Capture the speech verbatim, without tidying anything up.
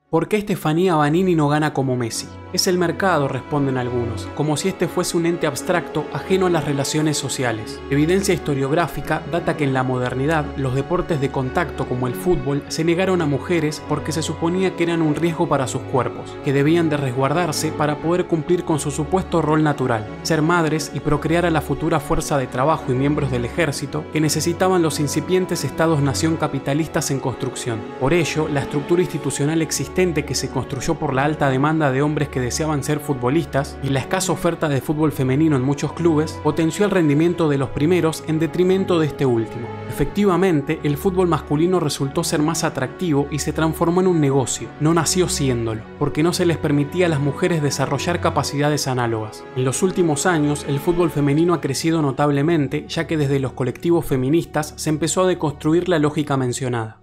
¿Por qué Estefanía Banini no gana como Messi? Es el mercado, responden algunos, como si este fuese un ente abstracto ajeno a las relaciones sociales. Evidencia historiográfica data que en la modernidad los deportes de contacto como el fútbol se negaron a mujeres porque se suponía que eran un riesgo para sus cuerpos, que debían de resguardarse para poder cumplir con su supuesto rol natural, ser madres y procrear a la futura fuerza de trabajo y miembros del ejército que necesitaban los incipientes estados-nación capitalistas en construcción. Por ello, la estructura institucional existente que se construyó por la alta demanda de hombres que deseaban ser futbolistas y la escasa oferta de fútbol femenino en muchos clubes potenció el rendimiento de los primeros en detrimento de este último. Efectivamente, el fútbol masculino resultó ser más atractivo y se transformó en un negocio, no nació siéndolo, porque no se les permitía a las mujeres desarrollar capacidades análogas. En los últimos años, el fútbol femenino ha crecido notablemente, ya que desde los colectivos feministas se empezó a deconstruir la lógica mencionada.